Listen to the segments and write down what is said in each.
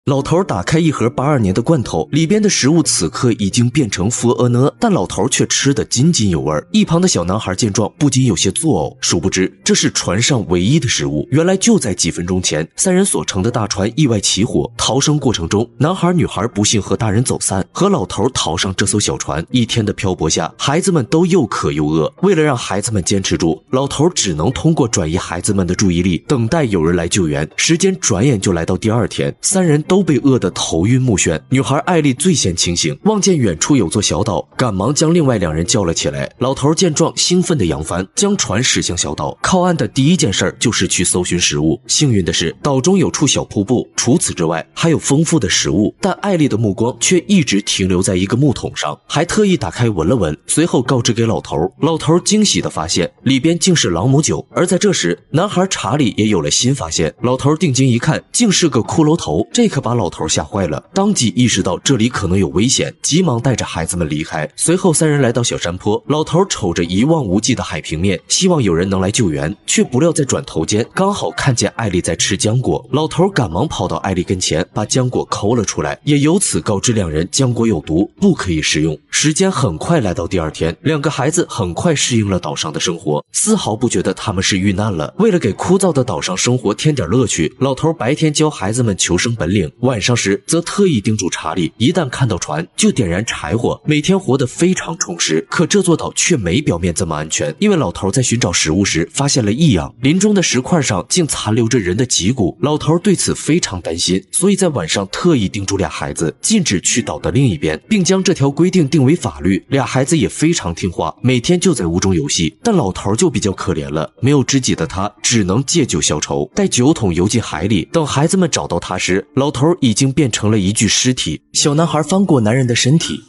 老头打开一盒82年的罐头，里边的食物此刻已经变成福俄呢，但老头却吃得津津有味。一旁的小男孩见状，不禁有些作呕，殊不知这是船上唯一的食物。原来就在几分钟前，三人所乘的大船意外起火，逃生过程中，男孩女孩不幸和大人走散，和老头逃上这艘小船。一天的漂泊下，孩子们都又渴又饿。为了让孩子们坚持住，老头只能通过转移孩子们的注意力，等待有人来救援。时间转眼就来到第二天，三人都被饿得头晕目眩。女孩艾丽最先清醒，望见远处有座小岛，赶忙将另外2人叫了起来。老头见状，兴奋地扬帆，将船驶向小岛。靠岸的第一件事就是去搜寻食物。幸运的是，岛中有处小瀑布，除此之外还有丰富的食物。但艾丽的目光却一直停留在一个木桶上，还特意打开闻了闻，随后告知给老头。老头惊喜地发现，里边竟是朗姆酒。而在这时，男孩查理也有了新发现。老头定睛一看，竟是个骷髅头，这可把老头吓坏了，当即意识到这里可能有危险，急忙带着孩子们离开。随后3人来到小山坡，老头瞅着一望无际的海平面，希望有人能来救援，却不料在转头间刚好看见艾丽在吃浆果。老头赶忙跑到艾丽跟前，把浆果抠了出来，也由此告知2人浆果有毒，不可以食用。时间很快来到第二天，2个孩子很快适应了岛上的生活，丝毫不觉得他们是遇难了。为了给枯燥的岛上生活添点乐趣，老头白天教孩子们求生本领，晚上时则特意叮嘱查理，一旦看到船就点燃柴火，每天活得非常充实。可这座岛却没表面这么安全，因为老头在寻找食物时发现了异样，林中的石块上竟残留着人的脊骨。老头对此非常担心，所以在晚上特意叮嘱俩孩子禁止去岛的另一边，并将这条规定定为法律。俩孩子也非常听话，每天就在屋中游戏。但老头就比较可怜了，没有知己的他只能借酒消愁，带酒桶游进海里。等孩子们找到他时，老头已经变成了一具尸体。小男孩翻过男人的身体，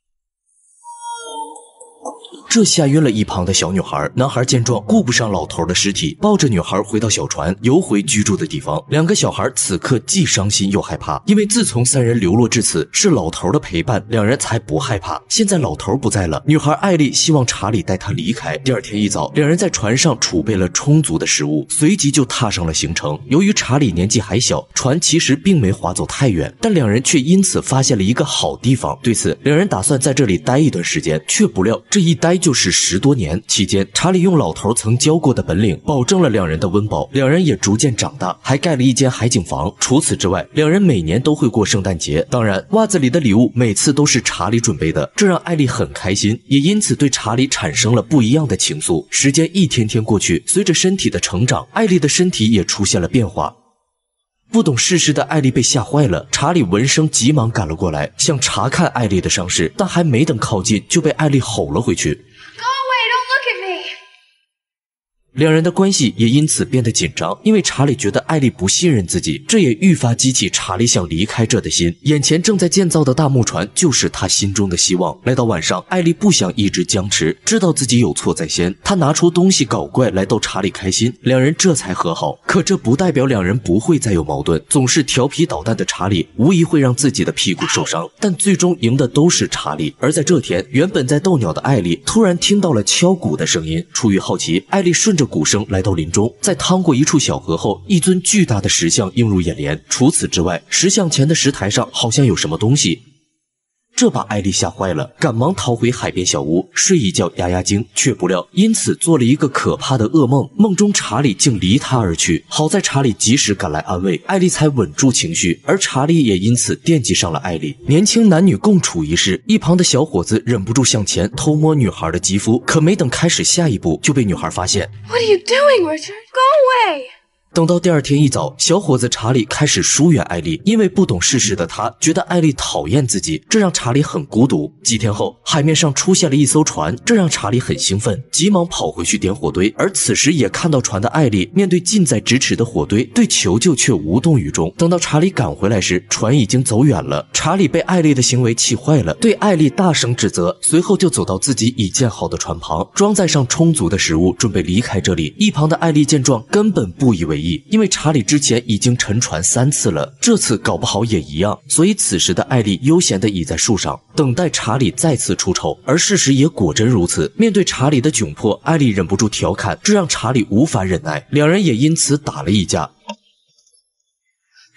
这吓晕了一旁的小女孩。男孩见状，顾不上老头的尸体，抱着女孩回到小船，游回居住的地方。2个小孩此刻既伤心又害怕，因为自从3人流落至此，是老头的陪伴，2人才不害怕。现在老头不在了，女孩艾丽希望查理带她离开。第二天一早，2人在船上储备了充足的食物，随即就踏上了行程。由于查理年纪还小，船其实并没划走太远，但2人却因此发现了一个好地方。对此，2人打算在这里待一段时间，却不料这一待就是10多年。期间，查理用老头曾教过的本领，保证了2人的温饱，2人也逐渐长大，还盖了一间海景房。除此之外，2人每年都会过圣诞节，当然袜子里的礼物每次都是查理准备的，这让艾丽很开心，也因此对查理产生了不一样的情愫。时间一天天过去，随着身体的成长，艾丽的身体也出现了变化。不懂世事的艾丽被吓坏了，查理闻声急忙赶了过来，想查看艾丽的伤势，但还没等靠近，就被艾丽吼了回去。2人的关系也因此变得紧张，因为查理觉得艾丽不信任自己，这也愈发激起查理想离开这的心。眼前正在建造的大木船就是他心中的希望。来到晚上，艾丽不想一直僵持，知道自己有错在先，她拿出东西搞怪来逗查理开心，2人这才和好。可这不代表2人不会再有矛盾，总是调皮捣蛋的查理无疑会让自己的屁股受伤，但最终赢的都是查理。而在这天，原本在逗鸟的艾丽突然听到了敲鼓的声音，出于好奇，艾丽顺着鼓声来到林中，在趟过一处小河后，一尊巨大的石像映入眼帘。除此之外，石像前的石台上好像有什么东西，这把艾丽吓坏了，赶忙逃回海边小屋睡一觉压压惊，却不料因此做了一个可怕的噩梦，梦中查理竟离他而去。好在查理及时赶来安慰，艾丽才稳住情绪，而查理也因此惦记上了艾丽。年轻男女共处一室，一旁的小伙子忍不住向前偷摸女孩的肌肤，可没等开始下一步就被女孩发现。 What are you doing, Richard? Go away! 等到第二天一早，小伙子查理开始疏远艾丽，因为不懂事实的他觉得艾丽讨厌自己，这让查理很孤独。几天后，海面上出现了一艘船，这让查理很兴奋，急忙跑回去点火堆。而此时也看到船的艾丽面对近在咫尺的火堆，对求救却无动于衷。等到查理赶回来时，船已经走远了。查理被艾丽的行为气坏了，对艾丽大声指责，随后就走到自己已建好的船旁，装载上充足的食物，准备离开这里。一旁的艾丽见状根本不以为意，因为查理之前已经沉船3次了，这次搞不好也一样，所以此时的艾丽悠闲地倚在树上，等待查理再次出丑。而事实也果真如此，面对查理的窘迫，艾丽忍不住调侃，这让查理无法忍耐，2人也因此打了一架。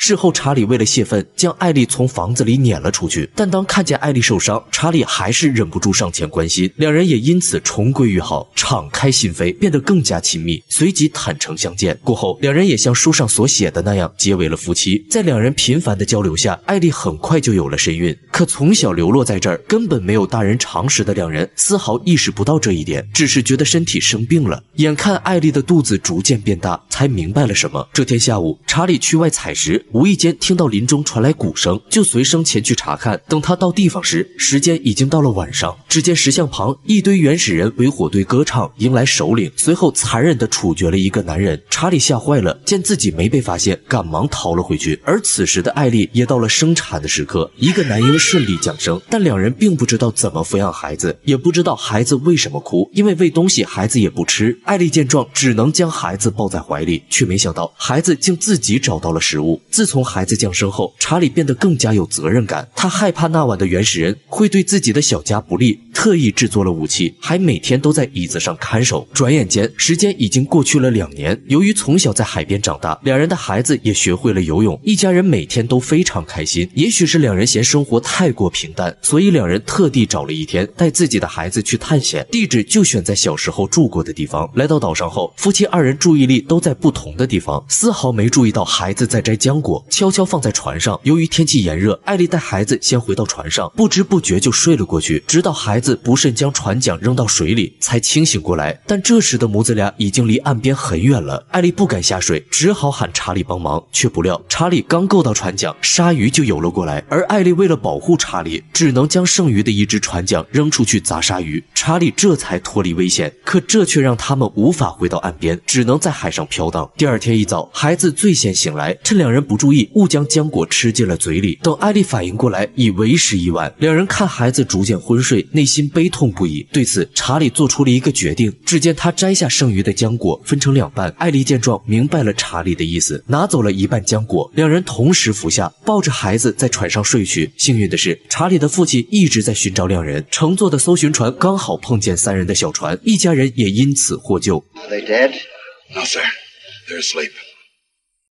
事后，查理为了泄愤，将艾丽从房子里撵了出去。但当看见艾丽受伤，查理还是忍不住上前关心，两人也因此重归于好，敞开心扉，变得更加亲密，随即坦诚相见。过后，两人也像书上所写的那样结为了夫妻。在两人频繁的交流下，艾丽很快就有了身孕。可从小流落在这儿，根本没有大人常识的两人丝毫意识不到这一点，只是觉得身体生病了。眼看艾丽的肚子逐渐变大，才明白了什么。这天下午，查理去外采食，无意间听到林中传来鼓声，就随声前去查看。等他到地方时，时间已经到了晚上。只见石像旁一堆原始人为火堆歌唱，迎来首领，随后残忍地处决了一个男人。查理吓坏了，见自己没被发现，赶忙逃了回去。而此时的艾丽也到了生产的时刻，一个男婴顺利降生，但两人并不知道怎么抚养孩子，也不知道孩子为什么哭，因为喂东西孩子也不吃。艾丽见状，只能将孩子抱在怀里，却没想到孩子竟自己找到了食物。自从孩子降生后，查理变得更加有责任感，他害怕那晚的原始人会对自己的小家不利，特意制作了武器，还每天都在椅子上看守。转眼间，时间已经过去了2年。由于从小在海边长大，两人的孩子也学会了游泳，一家人每天都非常开心。也许是两人嫌生活太过平淡，所以两人特地找了一天，带自己的孩子去探险，地址就选在小时候住过的地方。来到岛上后，夫妻二人注意力都在不同的地方，丝毫没注意到孩子在摘浆果，悄悄放在船上。由于天气炎热，艾丽带孩子先回到船上，不知不觉就睡了过去，直到孩子不慎将船桨扔到水里，才清醒过来。但这时的母子俩已经离岸边很远了，艾丽不敢下水，只好喊查理帮忙，却不料查理刚够到船桨，鲨鱼就游了过来，而艾丽为了保护查理，只能将剩余的一只船桨扔出去砸鲨鱼，查理这才脱离危险。可这却让他们无法回到岸边，只能在海上飘荡。第二天一早，孩子最先醒来，趁两人不注意，误将浆果吃进了嘴里。等艾丽反应过来，已为时已晚。两人看孩子逐渐昏睡，内心悲痛不已。对此，查理做出了一个决定。只见他摘下剩余的浆果，分成2半。艾丽见状，明白了查理的意思，拿走了1半浆果。两人同时服下，抱着孩子在船上睡去。幸运的是，查理的父亲一直在寻找两人，乘坐的搜寻船刚好碰见3人的小船，一家人也因此获救。 Are they dead? No, sir. They're asleep.